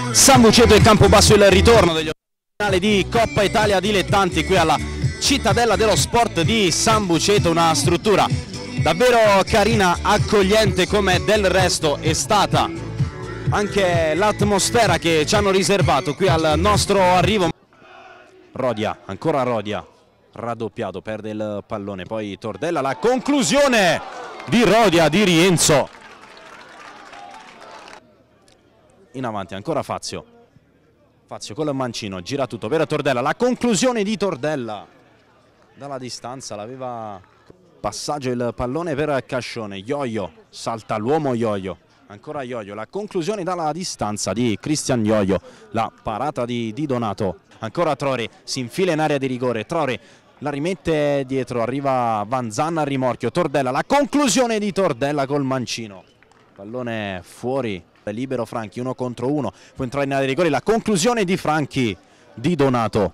San Buceto e Campobasso, il ritorno degli finali di Coppa Italia Dilettanti qui alla Cittadella dello Sport di San Buceto, una struttura davvero carina, accogliente, come del resto è stata anche l'atmosfera che ci hanno riservato qui al nostro arrivo. Rodia, ancora Rodia, raddoppiato, perde il pallone, poi Tordella, la conclusione di Rodia, di Rienzo. In avanti ancora Fazio col mancino, gira tutto per Tordella, la conclusione di Tordella dalla distanza, l'aveva passaggio il pallone per Cascione. Ioio, salta l'uomo Ioio, ancora Ioio, la conclusione dalla distanza di Cristian Ioio, la parata di Donato, ancora Trori, si infila in area di rigore, Trori la rimette dietro, arriva Vanzan al rimorchio, Tordella, la conclusione di Tordella col mancino, pallone fuori, libero Franchi, 1 contro 1, può entrare in area di rigore, la conclusione di Franchi, di Donato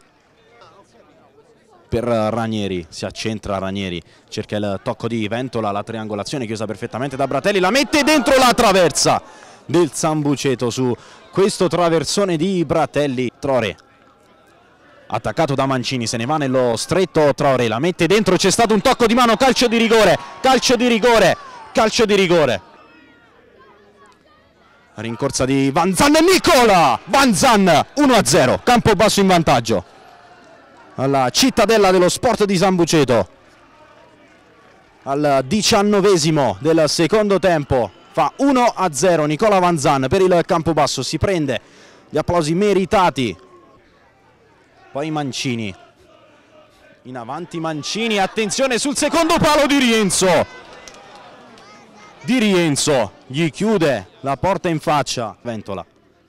per Ranieri, si accentra Ranieri, cerca il tocco di Ventola, la triangolazione chiusa perfettamente da Bratelli, la mette dentro la traversa del San Buceto su questo traversone di Bratelli. Trore attaccato da Mancini, se ne va nello stretto Trore, la mette dentro, c'è stato un tocco di mano, calcio di rigore, calcio di rigore, calcio di rigore. Rincorsa di Vanzan, Nicola Vanzan, 1-0, Campobasso in vantaggio alla Cittadella dello Sport di San Buceto al 19esimo del secondo tempo, fa 1-0 Nicola Vanzan per il Campobasso, si prende gli applausi meritati. Poi Mancini, in avanti Mancini, attenzione sul secondo palo di Rienzo, gli chiude la porta in faccia Ventola.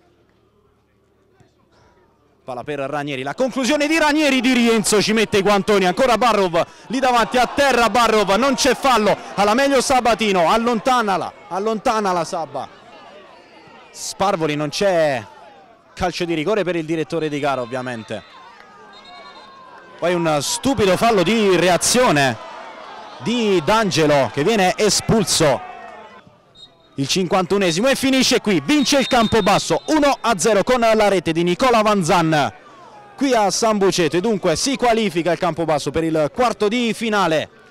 Palla per Ranieri, la conclusione di Ranieri, di Rienzo, ci mette i guantoni, ancora Barrov, lì davanti a terra Barrov, non c'è fallo, alla meglio Sabatino, allontanala Sabba. Sparvoli, non c'è calcio di rigore per il direttore di gara ovviamente. Poi un stupido fallo di reazione di D'Angelo che viene espulso. Il 51esimo e finisce qui, vince il Campobasso 1-0 con la rete di Nicola Vanzan qui a San Buceto e dunque si qualifica il Campobasso per il quarto di finale